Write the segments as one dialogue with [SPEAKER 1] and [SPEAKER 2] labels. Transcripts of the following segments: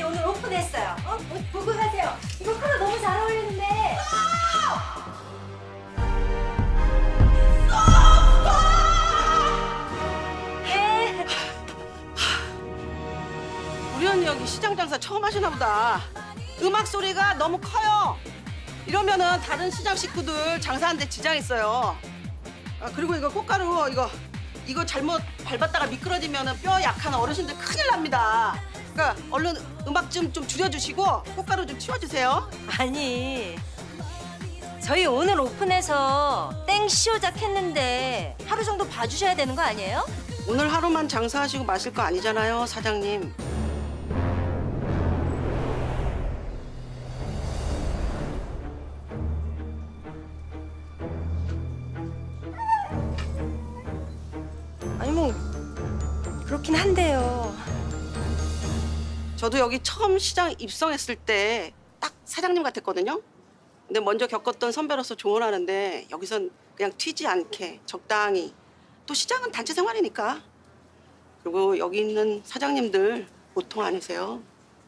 [SPEAKER 1] 오늘 오픈했어요. 옷 보고 가세요. 이거 컬러 너무 잘 어울리는데. 네.
[SPEAKER 2] 우리 언니 여기 시장 장사 처음 하시나 보다. 음악 소리가 너무 커요. 이러면은 다른 시장 식구들 장사하는데 지장 있어요. 아, 그리고 이거 꽃가루 이거 잘못 밟았다가 미끄러지면은 뼈 약한 어르신들 큰일 납니다. 그러니까 얼른 음악 좀 줄여주시고 꽃가루 좀 치워주세요.
[SPEAKER 1] 아니, 저희 오늘 오픈해서 땡쇼작 했는데 하루 정도 봐주셔야 되는 거 아니에요?
[SPEAKER 2] 오늘 하루만 장사하시고 마실 거 아니잖아요, 사장님.
[SPEAKER 1] 아니 뭐 그렇긴 한데요.
[SPEAKER 2] 저도 여기 처음 시장 입성했을 때 딱 사장님 같았거든요. 근데 먼저 겪었던 선배로서 조언하는데 여기선 그냥 튀지 않게 적당히. 또 시장은 단체 생활이니까. 그리고 여기 있는 사장님들 보통 아니세요.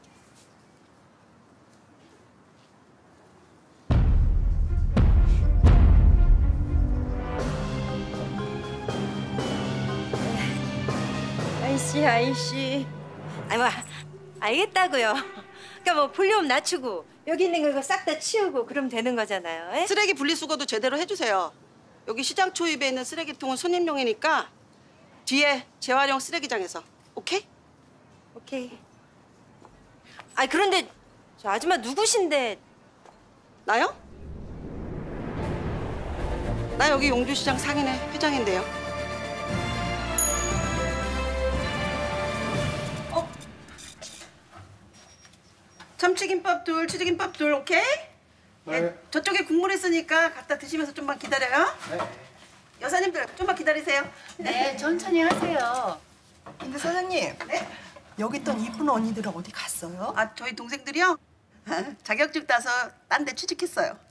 [SPEAKER 1] 아이씨. 아니 뭐 알겠다고요. 그러니까 뭐 볼륨 낮추고 여기 있는 거 싹 다 치우고 그러면 되는 거잖아요. 에?
[SPEAKER 2] 쓰레기 분리수거도 제대로 해주세요. 여기 시장 초입에 있는 쓰레기통은 손님용이니까 뒤에 재활용 쓰레기장에서. 오케이?
[SPEAKER 1] 오케이. 아 그런데 저 아줌마 누구신데?
[SPEAKER 2] 나요? 나 여기 용주시장 상인회 회장인데요. 참치김밥 둘, 치즈김밥 둘, 오케이?
[SPEAKER 3] 네.
[SPEAKER 2] 저쪽에 국물 있으니까 갖다 드시면서 좀만 기다려요.
[SPEAKER 3] 네.
[SPEAKER 2] 여사님들 좀만 기다리세요.
[SPEAKER 4] 네, 천천히 하세요.
[SPEAKER 5] 근데 사장님,
[SPEAKER 2] 네?
[SPEAKER 5] 여기 있던 이쁜 언니들은 어디 갔어요?
[SPEAKER 2] 아, 저희 동생들이요? 자격증 따서 딴 데 취직했어요.